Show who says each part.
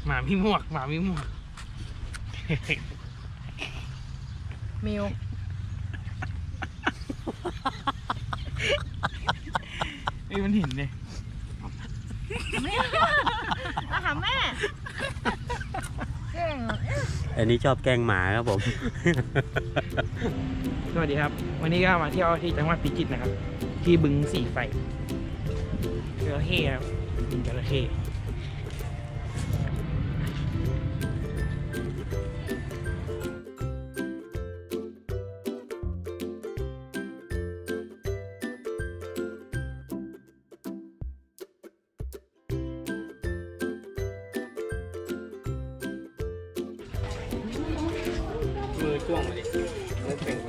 Speaker 1: หมาพี่หมวก
Speaker 2: มิว
Speaker 1: มันเห็นเลย
Speaker 2: มาหาแม่เก่ง
Speaker 3: อันนี้ชอบแกล้งหมาครับผม
Speaker 1: สวัสดีครับวันนี้ก็มาเที่ยวที่จังหวัดพิจิตรนะครับที่บึงสีไฟจระเข้ครับบึงจระเข้มือจ้วงมาดิเล่นเป็น